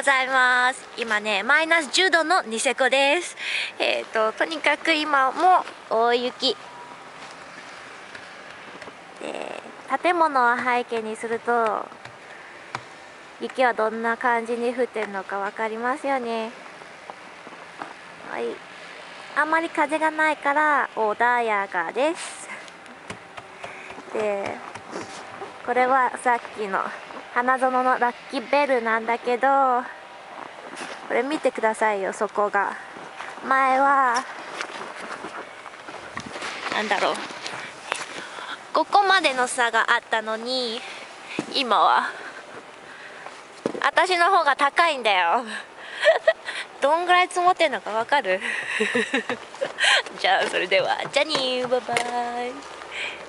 ざいます。今ね、マイナス10度のニセコです。とにかく今も大雪。で、建物を背景にすると、雪はどんな感じに降ってるのかわかりますよね。はい。あんまり風がないから穏やかです。で、これはさっきの花園のラッキーベルなんだけど、これ見てくださいよ、そこが。前はなんだろう、ここまでの差があったのに、今は私の方が高いんだよ。どんぐらい積もってんのかわかる？じゃあそれでは、じゃあにー、バイバイ。